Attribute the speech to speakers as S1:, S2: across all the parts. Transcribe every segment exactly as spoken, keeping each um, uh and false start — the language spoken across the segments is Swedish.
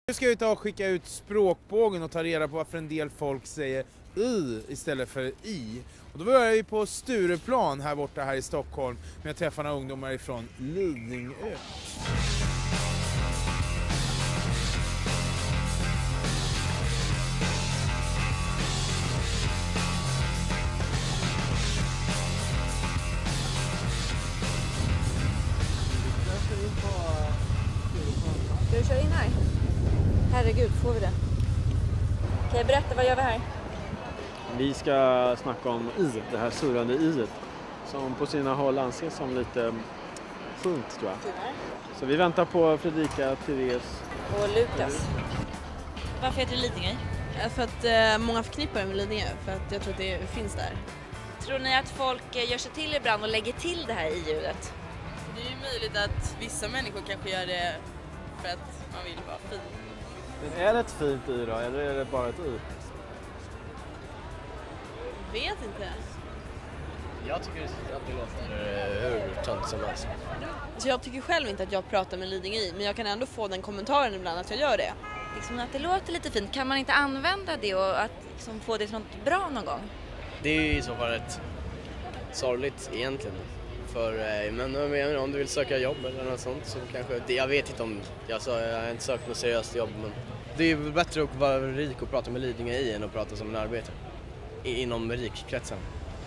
S1: Nu ska vi ta och skicka ut språkbågen och ta reda på varför en del folk säger i istället för i. Och då börjar vi på Stureplan här borta här i Stockholm med att träffa några ungdomar ifrån Lidingö.
S2: Ska du köra in här? Herregud, får vi det? Okej, berätta, vad gör vi här?
S3: Vi ska snacka om i, det här surrande iet. Som på sina håll anses som lite fint, tror jag. Så vi väntar på Fredrika, Therese
S2: och Lukas.
S4: Varför heter det Lidingö?
S5: För att eh, många förknippar det med Lidingö, för att jag tror att det finns där.
S4: Tror ni att folk gör sig till ibland och lägger till det här i-ljudet?
S5: Det är ju möjligt att vissa människor kanske gör det för att man vill vara fin.
S3: Men är det ett fint i då, eller är det bara ett i?
S5: Vet inte.
S6: Jag tycker att det låter hur tönt som helst.
S5: Så jag tycker själv inte att jag pratar med Lidingö i, men jag kan ändå få den kommentaren ibland att jag gör det.
S4: Liksom att det låter lite fint. Kan man inte använda det och att liksom få det till något bra någon gång?
S6: Det är ju i så fall rätt sorgligt egentligen. För, men om du vill söka jobb eller något sånt så kanske, det, jag vet inte om, jag, sa, jag har inte sökt något seriöst jobb, men det är ju bättre att vara rik och prata med Lidingö i än att prata som en arbetare inom rikkretsen.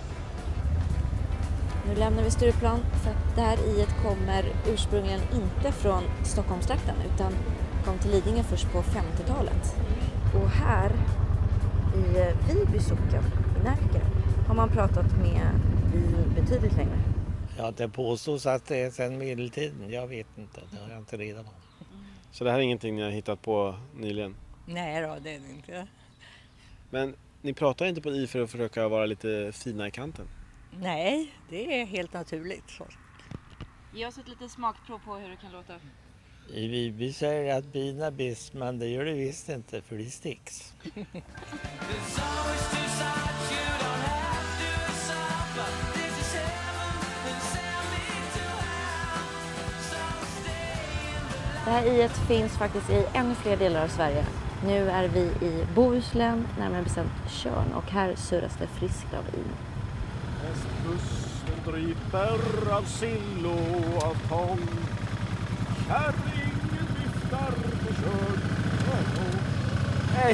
S2: Nu lämnar vi Stureplan för att det här iet kommer ursprungligen inte från Stockholmstrakten utan kom till Lidingö först på femtiotalet. Och här i Viby socken i Närke har man pratat med i betydligt längre.
S7: Ja, det påstås att det är sedan medeltiden. Jag vet inte, det har jag inte redan om.
S3: Så det här är ingenting ni har hittat på nyligen?
S8: Nej då, det är det inte.
S3: Men ni pratar inte på i för att försöka vara lite fina i kanten?
S8: Nej, det är helt naturligt. Så.
S4: Ge oss ett litet smakprov på hur det kan låta.
S7: I Viby säger att bina bäst, men det gör det visst inte för det sticks.
S2: Det här iet finns faktiskt i ännu fler delar av Sverige. Nu är vi i Bohuslän, närmare bestämt Tjörn, och här surras det friskt av i.
S3: Västkusten dryper av sill och av tång. Kärringen viftar på Tjörn. Hej!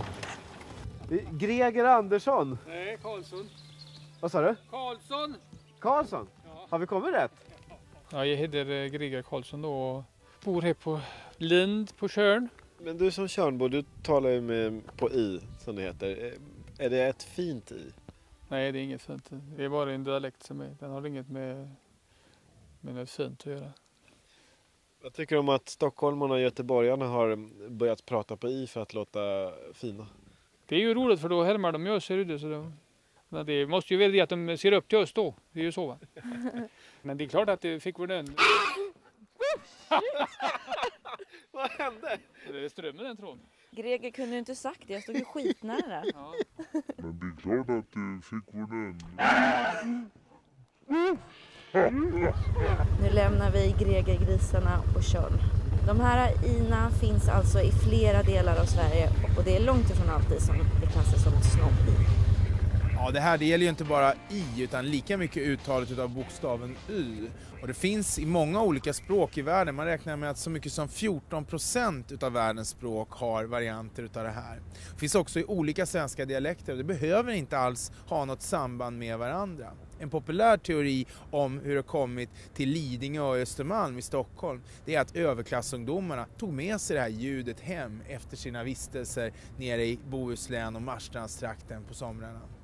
S3: Greger Andersson.
S9: Nej, Karlsson.
S3: Vad sa du?
S9: Karlsson.
S3: Karlsson?
S9: Ja.
S3: Har vi kommit rätt?
S9: Ja, jag heter Greger Karlsson då och bor här på Lind på Tjörn.
S3: Men du som Tjörnbo, du talar ju med på i, som det heter. Är det ett fint i?
S9: Nej, det är inget fint. Det är bara en dialekt som är. Den har inget med, med något fint att göra.
S3: Jag tycker om att stockholmarna och göteborgarna har börjat prata på i för att låta fina.
S9: Det är ju roligt för då härmar de ju, ser det så då. Men det måste ju vara det att de ser upp till oss då. Det är ju så, va? Men det är klart att det fick väl den.
S3: Vad hände?
S9: Det är strömmen den tråden.
S2: Greger kunde ju inte sagt det, jag stod ju skitnära.
S9: Ja.
S10: Men det är klart att du fick vår den.
S2: Nu lämnar vi Gregergrisarna och Tjörn. De här ina finns alltså i flera delar av Sverige och det är långt ifrån alltid som det klassas som snobb-i.
S1: Ja, det här det gäller ju inte bara i utan lika mycket uttalet utav bokstaven y. Och det finns i många olika språk i världen. Man räknar med att så mycket som fjorton procent utav världens språk har varianter utav det här. Det finns också i olika svenska dialekter och det behöver inte alls ha något samband med varandra. En populär teori om hur det kommit till Lidingö och Östermalm i Stockholm, det är att överklassungdomarna tog med sig det här ljudet hem efter sina vistelser nere i Bohuslän och Marstrandstrakten på somrarna.